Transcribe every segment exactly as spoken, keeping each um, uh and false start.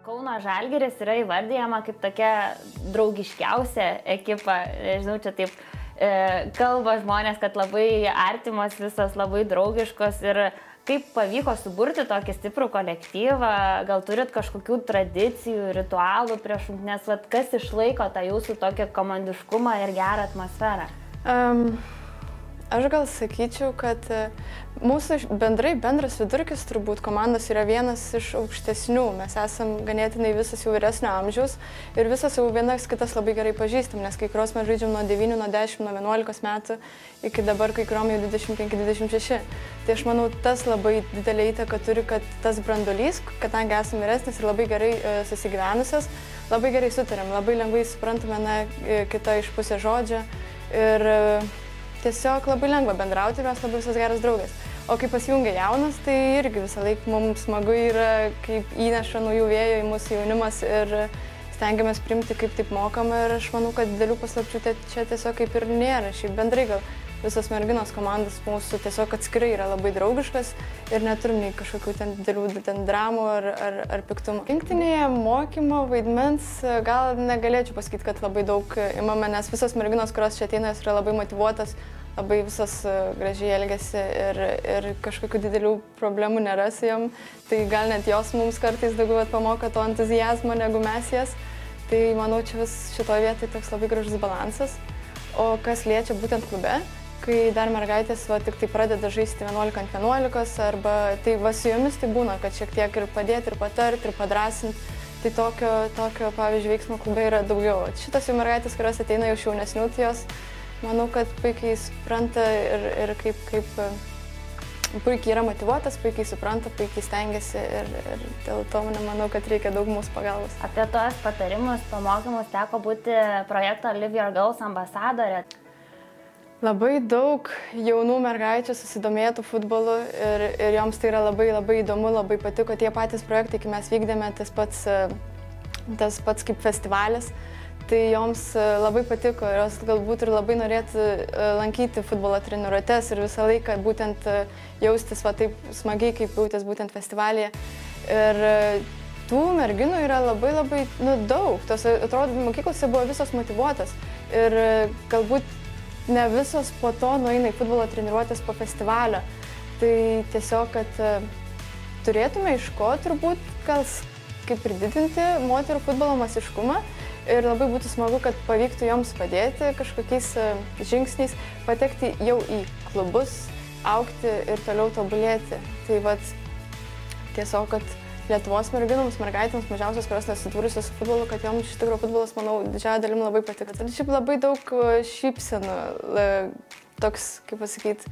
Kauno Žalgiris yra įvardyjama kaip tokia draugiškiausia ekipa, žinau, čia taip e, kalba žmonės, kad labai artimos visos, labai draugiškos ir kaip pavyko suburti tokį stiprų kolektyvą, gal turit kažkokių tradicijų, ritualų prieš rungtynes, vat kas išlaiko tą jūsų tokį komandiškumą ir gerą atmosferą? Um, aš gal sakyčiau, kad mūsų bendrai bendras vidurkis turbūt komandos yra vienas iš aukštesnių. Mes esam ganėtinai visas jau vyresnio amžiaus ir visas jau vienas kitas labai gerai pažįstam, nes kai kurios mes žaidžiam nuo devynių, nuo dešimt, nuo vienuolikos metų iki dabar kai kuriom jau dvidešimt penki dvidešimt šeši. Tai aš manau, tas labai didelį įtaką turi, kad tas branduolys, kadangi esame vyresnis ir labai gerai e, susigyvenusios, labai gerai sutarėm, labai lengvai suprantame na, kitą iš pusės žodžio ir e, tiesiog labai lengva bendrauti ir mes labai visas geras draugės. O kai pasijungia jaunas, tai irgi visą laiką mums smagu yra, kaip įneša naujų vėjų į mūsų jaunimas ir stengiamės priimti kaip taip mokama ir aš manau, kad didelių paslapčių čia tiesiog kaip ir nėra. Šiaip bendrai gal visos merginos komandos mūsų tiesiog atskirai yra labai draugiškas ir neturim nei kažkokių ten didelių ten dramų ar, ar, ar piktumų. Rinktinėje mokymo vaidmens gal negalėčiau pasakyti, kad labai daug imame, nes visos merginos, kurios čia ateina, yra labai motyvuotas, labai visas gražiai elgiasi ir, ir kažkokių didelių problemų nėra su jom. Tai gal net jos mums kartais daugiau pamoka to entuzijazmo negu mes jas. Tai manau, čia vis šitoje vietoje toks labai gražus balansas. O kas liečia būtent klube, kai dar mergaitės va, tik tai pradeda žaisti vienuolika ant vienuolikos arba tai va su jomis tai būna, kad šiek tiek ir padėti, ir patarti, ir padrasinti. Tai tokio, tokio pavyzdžiui, veiksmo klube yra daugiau. Šitas jau mergaitės, kurios ateina jau jaunesnių, tai jos manau, kad puikiai supranta ir, ir kaip, kaip puikiai yra motyvuotas, puikiai supranta, puikiai stengiasi ir, ir dėl to manau, kad reikia daug mūsų pagalbos. Apie tos patarimus, pamokymus teko būti projekto Live Your Goals ambasadorė. Labai daug jaunų mergaičių susidomėtų futbolu ir, ir joms tai yra labai labai įdomu, labai patiko tie patys projektai, kai mes vykdėme tas pats, tas pats kaip festivalis. Tai joms labai patiko ir jos galbūt ir labai norėtų lankyti futbolo treniruotes ir visą laiką būtent jaustis va taip smagiai, kaip jautės būtent festivalyje. Ir tų merginų yra labai labai nu, daug. Tos, atrodo, mokyklose buvo visos motyvuotas ir galbūt ne visos po to nueina į futbolo treniruotės po festivalio. Tai tiesiog, kad turėtume iš ko turbūt gal kaip ir didinti moterų futbolo masiškumą. Ir labai būtų smagu, kad pavyktų joms padėti kažkokiais žingsniais, patekti jau į klubus, augti ir toliau tobulėti. Tai vat tiesiog, kad Lietuvos merginoms, mergaitėms mažiausios, kurios nesidūrusios su futbolu, kad joms iš tikrųjų futbolas, manau, didžiąją dalim labai patiko. Ir šiaip labai daug šypsenų, toks, kaip pasakyti,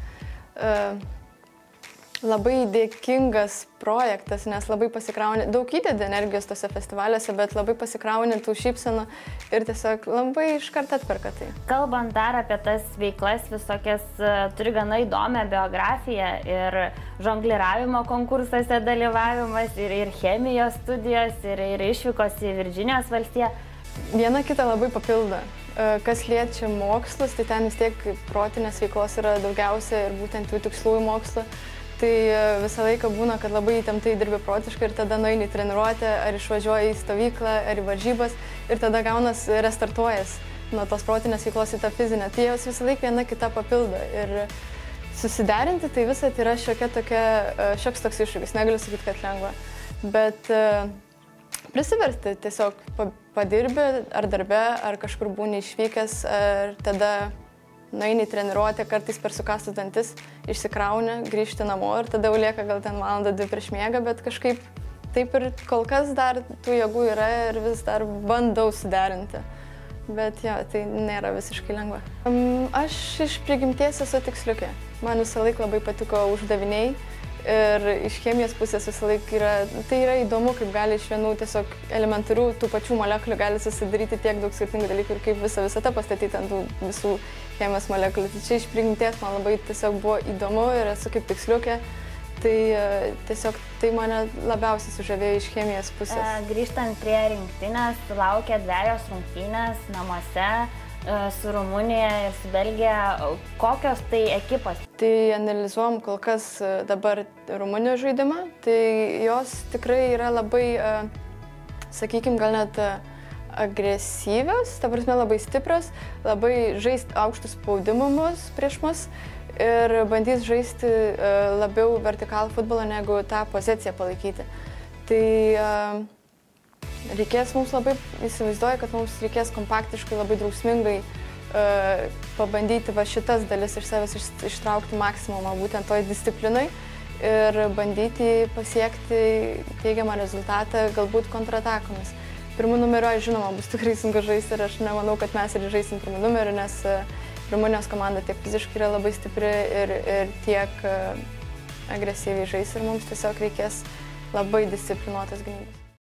labai dėkingas projektas, nes labai pasikrauni, daug įdedi energijos tose festivaliuose, bet labai pasikrauni tų šypsenų ir tiesiog labai iškart atperka tai. Kalbant dar apie tas veiklas visokias, turi gana įdomią biografiją ir žongliravimo konkursuose dalyvavimas, ir, ir chemijos studijos, ir, ir išvykos į Virdžinijos valstiją. Viena kita labai papildo. Kas liečia mokslus, tai ten vis tiek protinės veiklos yra daugiausia ir būtent tų tikslųjų mokslų. Tai visą laiką būna, kad labai įtemptai dirbi protiškai ir tada nueini į treniruotę, ar išvažiuoji į stovyklą, ar į varžybas ir tada gaunas restartuojas nuo tos protinės veiklos į tą fizinę. Tai jos visą laiką viena kita papildo ir susiderinti tai visą tai yra šiokia tokia, šioks toks iššūkis, negaliu sakyti, kad lengva. Bet prisiversti tiesiog padirbi ar darbe, ar kažkur būni išvykęs, ar tada nueini į treniruotę, kartais per sukastus dantis, išsikrauni, grįžti namo ir tada jau lieka gal ten valandą dvi prieš miegą, bet kažkaip taip ir kol kas dar tų jėgų yra ir vis dar bandau suderinti. Bet jo, tai nėra visiškai lengva. Aš iš prigimties esu tiksliukė. Man visą laiką labai patiko uždaviniai ir iš chemijos pusės visą laiką yra, tai yra įdomu, kaip gali iš vienų tiesiog elementarių tų pačių molekulių gali susidaryti tiek daug skirtingų dalykų ir kaip visą visatą pastatyti ant tų visų chemijos molekulių. Tai čia iš prigimties man labai tiesiog buvo įdomu ir esu kaip tiksliukė. Tai tiesiog tai mane labiausiai sužavėjo iš chemijos pusės. E, grįžtant prie rinktinės, laukia dvejos rungtynės namuose su Rumunija ir su Belgija. Kokios tai ekipos? Tai analizuojam kol kas dabar Rumunijos žaidimą. Tai jos tikrai yra labai uh, sakykime, gal net agresyvios, ta prasme labai stiprios, labai žaisti aukštus spaudimus prieš mus ir bandys žaisti labiau vertikalų futbolą negu tą poziciją palaikyti. Tai reikės mums labai, įsivaizduoju, kad mums reikės kompaktiškai, labai drausmingai pabandyti va šitas dalis iš savęs ištraukti maksimumą būtent toj disciplinai ir bandyti pasiekti teigiamą rezultatą galbūt kontratakomis. Pirmų numeriu, žinoma, bus tikrai sunku žaisti ir aš nemanau, kad mes ir žaisim pirmų numeriu, nes Rumunijos komanda tiek fiziškai yra labai stipri ir, ir tiek agresyviai žais ir mums tiesiog reikės labai disciplinuotas gynybos.